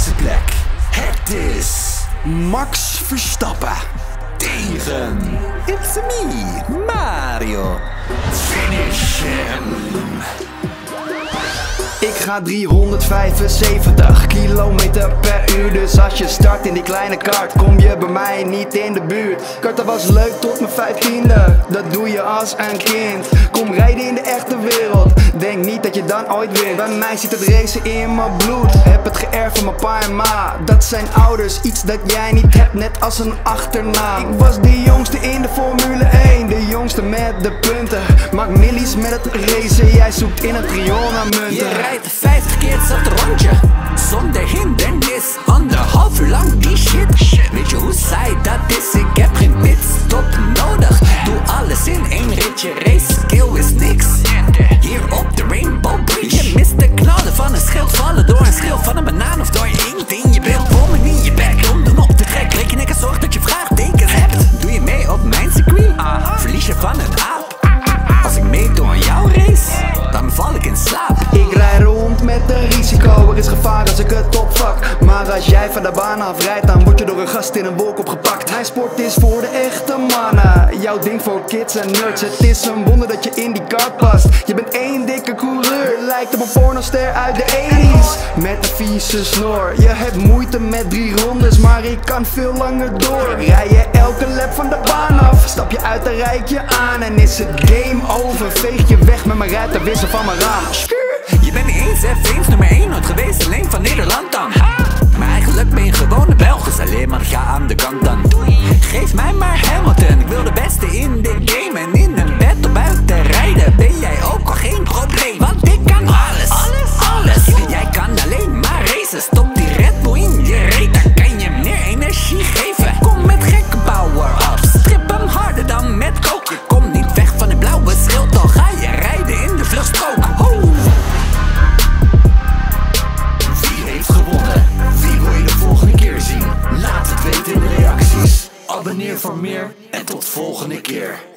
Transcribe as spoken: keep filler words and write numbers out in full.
deze plek. Het is Max Verstappen tegen It's me, Mario. Finish him. Ik ga driehonderdvijfenzeventig kilometer per uur. Dus als je start in die kleine kart, kom je bij mij niet in de buurt. Karten was leuk tot mijn vijftiende, dat doe je als een kind. Kom rijden in de echte wereld, denk niet dat je dan ooit wint. Bij mij zit het racen in mijn bloed, heb het geërfd van mijn pa en ma. Dat zijn ouders, iets dat jij niet hebt, net als een achternaam. Ik was de jongste in de Formule één, de jongste met de punten. Maak millies met het racen, jij zoekt in het riool naar munten. Je rijdt vijftig keer hetzelfde rondje, zonder hindernis, anderhalf uur lang die shit. Weet je hoe saai dat is? Ik heb geen pitstop nodig. Doe alles in één ritje, race skill is niks. Hier op de Rainbow Bridge, je mist de knallen van een schild, vallen door een schil van een banaan of door je inkt in je beeld. Bommen in je bek, omdoen op de trek, reken ik en zorg dat je vraagtekens hebt. Doe je mee op mijn circuit, verlies je van een aap. Als ik meedoe aan jouw race, dan val ik in slaap. Ik rij rond met een risico, er is gevaar als ik het opvak. Maar als jij van de baan afrijdt, dan word je door een gast in een wolk opgepakt. Mijn sport is voor de echte mannen, jouw ding voor kids en nerds. Het is een wonder dat je in die kart past. Je bent één dikke coureur, lijkt op een pornoster uit de tachtiger. Met een vieze snor, je hebt moeite met drie rondes, maar ik kan veel langer door. Rij je elke lap van de baan af, stap je uit een rijtje aan en is het game over. Veeg je weg met mijn ruitenwisser van mijn raam. Je bent niet eens F één nummer één nooit geweest, alleen van Nederland dan. Maar eigenlijk ben je gewoon een Belg, dus alleen maar ga aan de kant dan. Geef mij maar Hamilton, ik wil de beste in de game. En in een battle buiten rijden ben jij ook al geen probleem. Want ik kan alles, alles, alles. Jij kan alleen maar racen, stop die Red Bull in je reet. Dan kan je meer energie geven. Kom met gekke power-ups, strip hem harder dan met coke. Je komt niet weg van een blauwe schild, dan ga je rijden in de vluchtstrook. Ho! Wie heeft gewonnen? Wie wil je de volgende keer zien? Laat het weten in de reacties. Abonneer voor meer en tot volgende keer.